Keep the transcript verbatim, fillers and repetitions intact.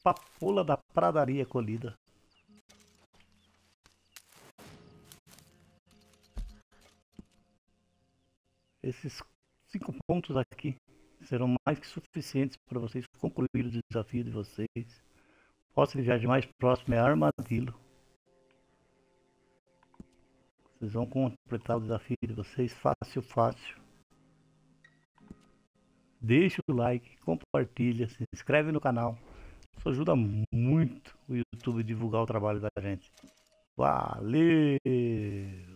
papoula da pradaria colhida. Esses cinco pontos aqui serão mais que suficientes para vocês concluir o desafio de vocês. O posto de viagem mais próximo é Armadillo. Vocês vão completar o desafio de vocês fácil, fácil. Deixa o like, compartilha, se inscreve no canal. Isso ajuda muito o YouTube a divulgar o trabalho da gente. Valeu!